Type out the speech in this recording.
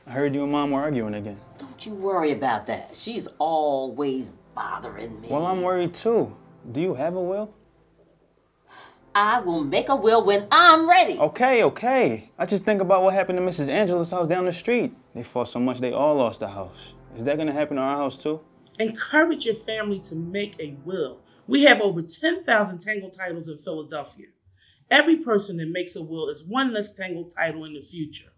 I heard you and Mom were arguing again. Don't you worry about that. She's always bothering me. Well, I'm worried too. Do you have a will? I will make a will when I'm ready. Okay. I just think about what happened to Mrs. Angela's house down the street. They fought so much they all lost the house. Is that gonna happen to our house too? Encourage your family to make a will. We have over 10,000 Tangled Titles in Philadelphia. Every person that makes a will is one less Tangled Title in the future.